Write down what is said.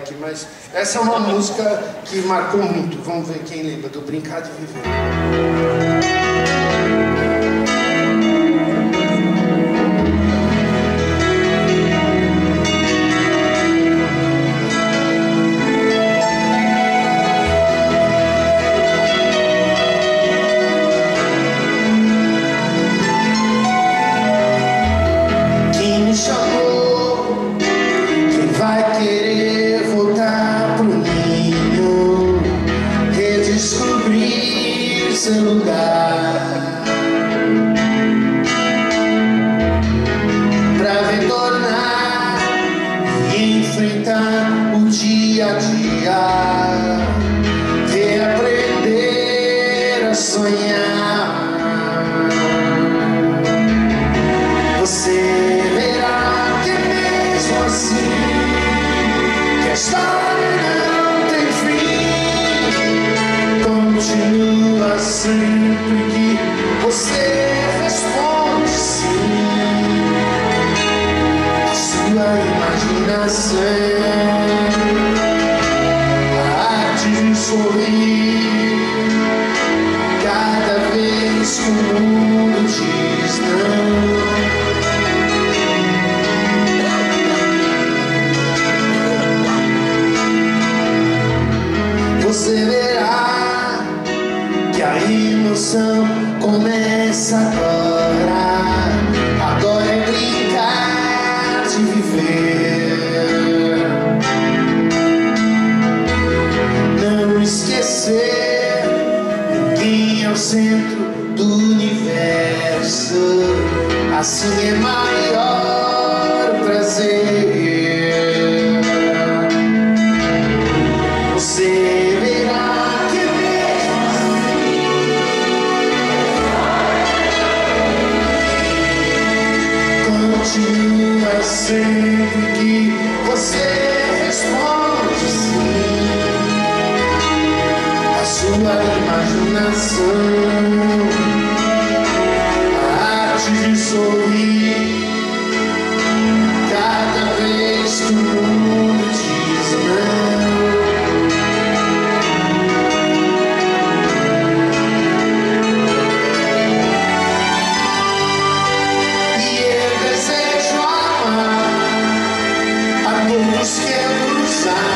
aqui, mas essa é uma música que marcou muito. Vamos ver quem lembra do Brincar de Viver. Seu lugar pra retornar e enfrentar o dia a dia, reaprender a sonhar. Você verá que é mesmo assim, que a história não tem fim. Continua sempre que você responde sim. A sua imaginação, a arte de sorrir, cada vez que o mundo diz não. Você verá que a emoção começa agora. Agora é brincar de viver. Não esquecer, ninguém é o centro do universo. Assim é maior o prazer. Você verá que continua sempre que você responde sim. A sua imaginação, a arte de sorrir, cada vez que o mundo diz não. Todos que eu cruzar,